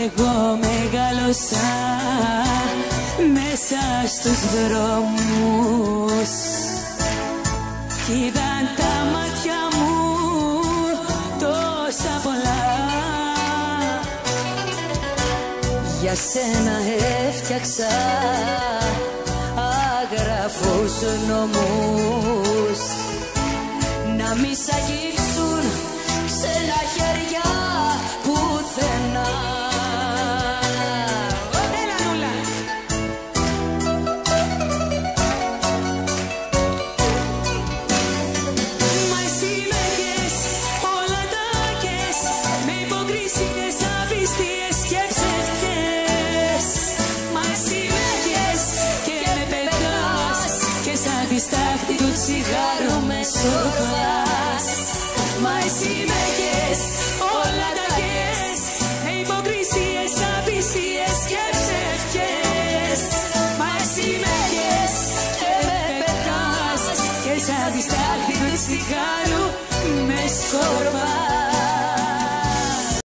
Εγώ μεγάλωσα μέσα στους δρόμους κι είδαν τα μάτια μου τόσα πολλά. Για σένα έφτιαξα άγραφους νόμους να μη σ' αγγίξουν ξένα χέρια πουθενά. Στάχτη του τσιγάρου με σοκάς. Μα εσύ με κες